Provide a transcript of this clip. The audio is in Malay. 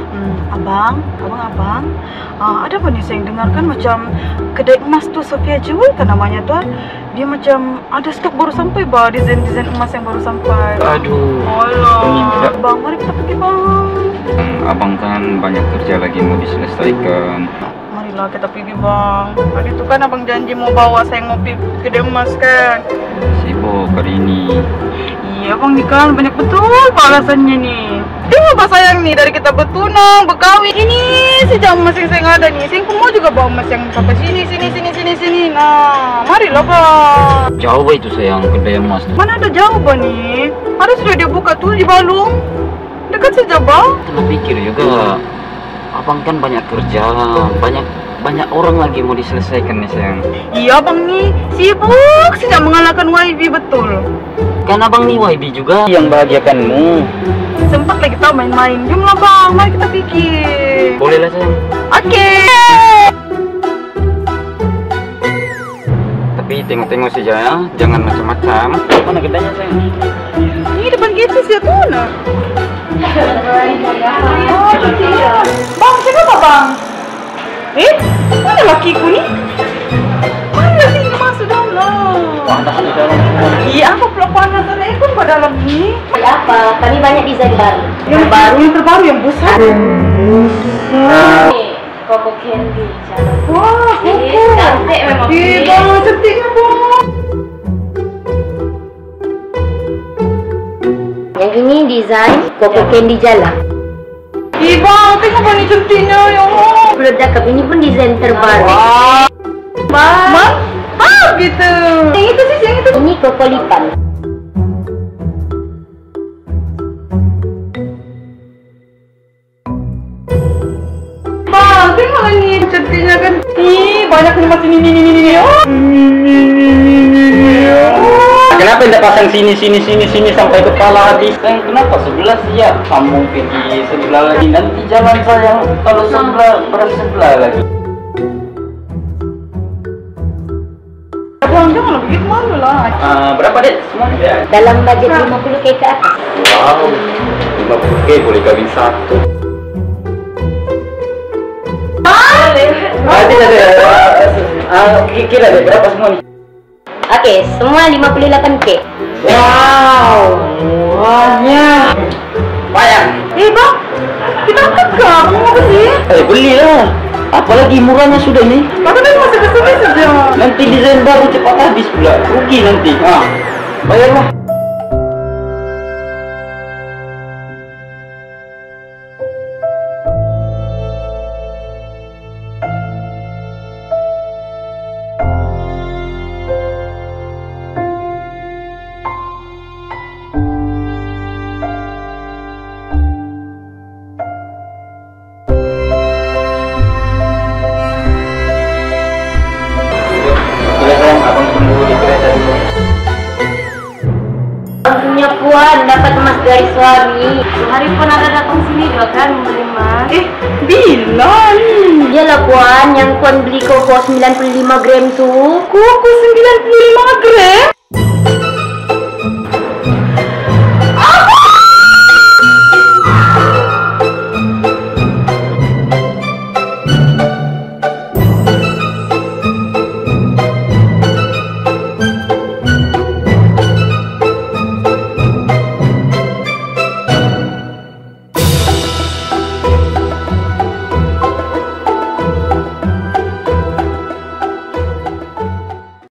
Abang, ada apa nih saya yang dengarkan macam kedai emas tuh Sophia Jewel kan namanya tuh. Dia macam ada stok baru sampai bah, desain-desain emas yang baru sampai. Aduh. Alah, bang, mari kita pergi bang. Abang kan banyak kerja lagi mau diselesaikan. Marilah kita pergi bang. Tadi tuh kan abang janji mau bawa saya ngopi kedai emas kan. Sibuk hari ini. Iya bang, nih kan banyak betul alasannya nih. Tengok bah sayang nih, dari kita bertunang, berkawin, ini sejam emas yang saya ada nih. Saya pun mau juga bawa emas yang sampai sini. Nah, marilah bang. Jauh itu sayang kedai emas. Mana ada jauh bah nih? Ada sudah dia buka tuh di Balung. Dekat saja bang. Kita pikir juga, abang kan banyak kerja, banyak orang lagi mau diselesaikan nih sayang. Iya bang nih, sibuk sejak mengalahkan YB betul. Kan abang nih YB juga yang bahagiakanmu. Sempat lagi kita main-main. Jomlah bang, mari kita pikir. Boleh lah sayang. Oke. Tapi tengok-tengok saja ya, jangan macam-macam. Mana kedainya sayang? Ini depan kita sih tuh nah. Oh iya. Bang, siapa bang? Mana lakiku nih? Mana sih ini masuk dalam? Panas di dalam. Iya, aku peluk panas dan ekor pada dalam ini. Apa? Kami banyak desain baru. Yang terbaru, yang besar. Koko Candy. Wah, Koko. Cantik memang. Iya, bang, cantiknya bang. Yang ini desain Koko Candy Jala. Iya bang, tengok bang, ini cantiknya ya Allah. Belum cakep, ini pun desain terbaru. Wah. Bang? Gitu. Yang itu sih, yang itu. Ini Koko Lipan. Bang, tengok ini cantiknya kan. Ih, banyak nih mas ini. Kenapa tidak pasang sini sampai kepala habis? Kenapa sebelah sih ya? Kamu pergi sebelah lagi, nanti jalan sayang kalau sebelah lagi. Bang, jangan begitu malu lah. Berapa dek semuanya? Dalam budget 50K ke atas. Wow, 50K boleh kawin satu. Kira deh berapa semua nih? Oke, semua 58K. Wow, banyak. Bayang. Bang, kita pegang, mau apa sih? Beli lah. Apalagi murahnya sudah nih. Tapi kan masih kesini saja. Nanti desain baru cepat habis pula. Rugi nanti. Bayarlah. Punya puan dapat emas dari suami. Sehari pun ada datang sini juga kan membeli emas. Bila nih? Iyalah puan, yang puan beli Koko 95 gram tuh. Koko 95 gram?